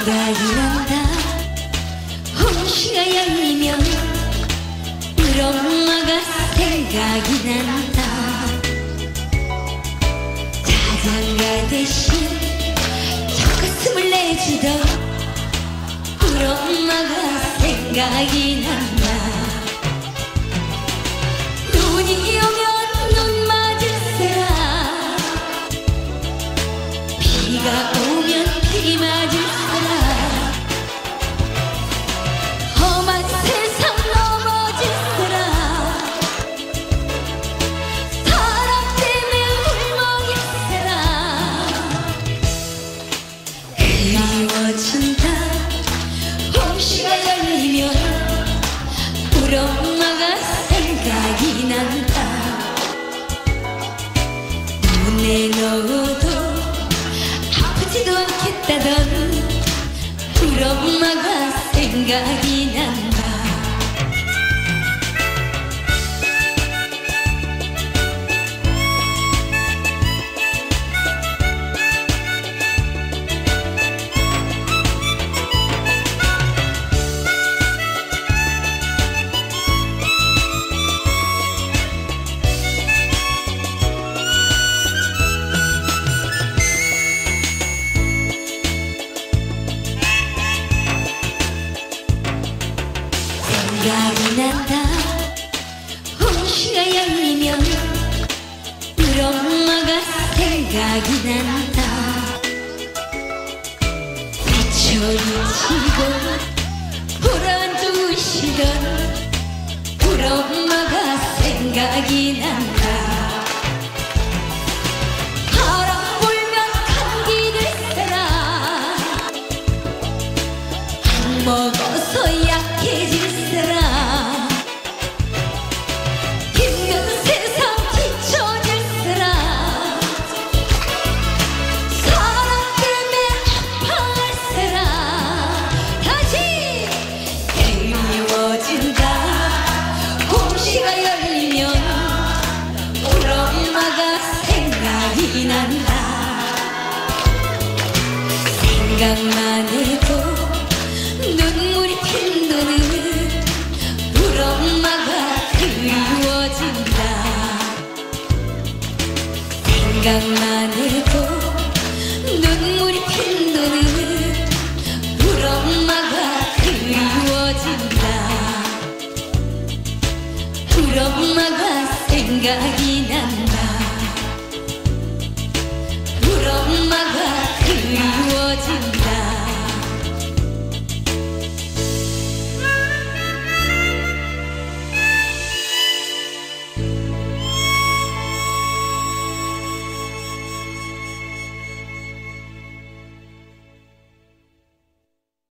생각이 난다. 홍시가 열리면 우리 엄마가 생각이 난다. 자장가 대신 젖가슴을 내주던 우리 엄마가 생각이 난다. 눈이 오면 눈 맞을세라, 비가 오면 비 맞을세라. 험한 세상 넘어질세라. 사랑 때문에 울먹일세라. 그리워진다. 홍시가 열리면 우리 엄마가 생각이 난다. 문에 넣어도 아프지도 않겠다던 우리 엄마가 생각이 난다. 생각이 난다. 홍시가 열리면 우리 엄마가 생각이 난다. 회초리 치고 보란 두시던 우리 엄마가 생각이 난다. 바람 불면 감기 들세라. 안 먹어서 약해질세라. 힘든 세상 뒤처질세라. 사랑 때문에 아파할세라. 다시 그리워진다. 홍시가 열리면 우리 엄마가 생각이 난다. 생각만 해도 눈물이 핀도는 우리 엄마가 그리워진다. 생각만 해도 눈물이 핀도는 우리 엄마가 그리워진다. 우리 엄마가 생각이